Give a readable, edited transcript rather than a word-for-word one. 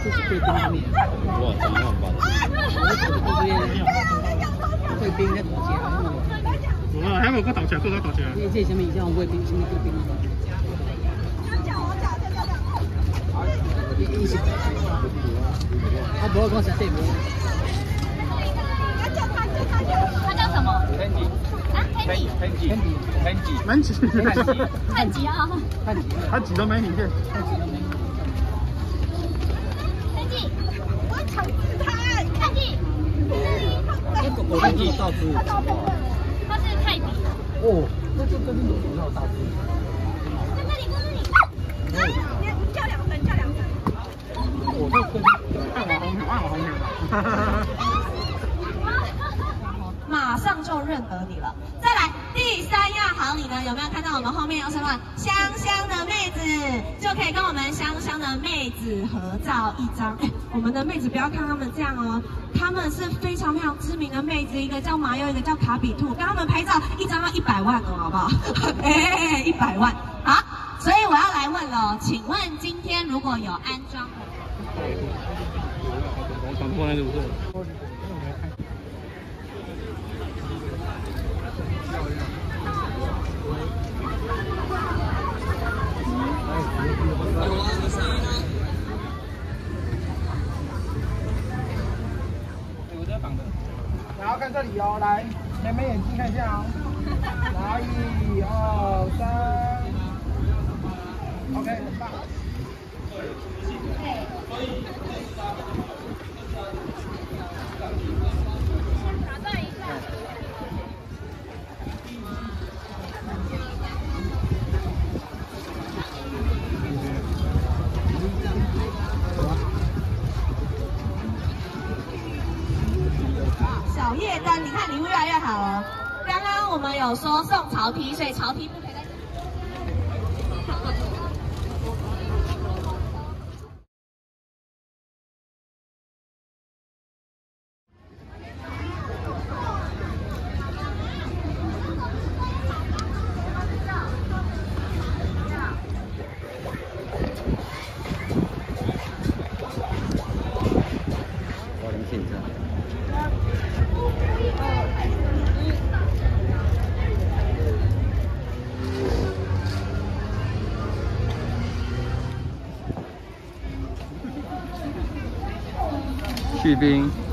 这是贵宾的面。 哇，3万8。 贵宾在头前。 哇，还有个倒车，个倒车。 这什么叫贵宾？什么贵宾？啊，不要讲实对不？ 他叫什么？ 潘吉啊！ 他挤都没你见。 我抢他，潘吉。 潘吉大猪。 他是泰迪。 哦，那就跟有那种大猪。 在那里，在那里。你叫2分，叫2分。 我这跟按我红牛。 马上就认得你了。再来第3样好礼呢，有没有看到我们后面有什么香香的妹子，就可以跟我们香香的妹子合照一张。我们的妹子不要看她们这样哦，她们是非常非常知名的妹子，一个叫麻油，一个叫卡比兔，跟她们拍照一张要100万哦，好不好？100万。好，所以我要来问了，请问今天如果有安装然后看这里哦，来，前面眼睛看一下哦，来1、2、3 ，OK， 很棒。 打断一下。 小夜灯，你看礼物越来越好了。刚刚我们有说送潮 T， 所以潮 T 不可以再。 去冰。